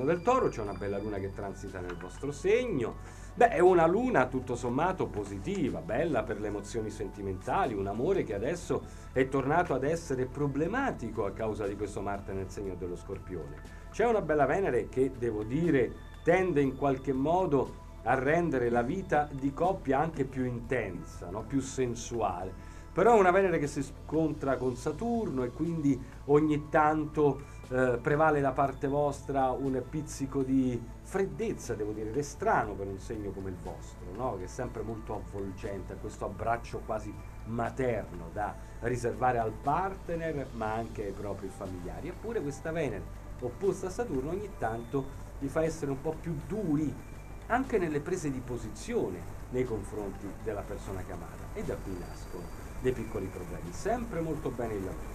segno del Toro, c'è una bella luna che transita nel vostro segno. Beh, è una luna tutto sommato positiva, bella per le emozioni sentimentali, un amore che adesso è tornato ad essere problematico a causa di questo Marte nel segno dello Scorpione. C'è una bella Venere che, devo dire, tende in qualche modo a rendere la vita di coppia anche più intensa, no? Più sensuale. Però è una Venere che si scontra con Saturno e quindi ogni tanto prevale da parte vostra un pizzico di freddezza, devo dire, ed è strano per un segno come il vostro, no? Che è sempre molto avvolgente, ha questo abbraccio quasi materno da riservare al partner ma anche ai propri familiari. Eppure questa Venere opposta a Saturno ogni tanto vi fa essere un po' più duri anche nelle prese di posizione nei confronti della persona che amata, e da qui nascono dei piccoli problemi. Sempre molto bene il lavoro.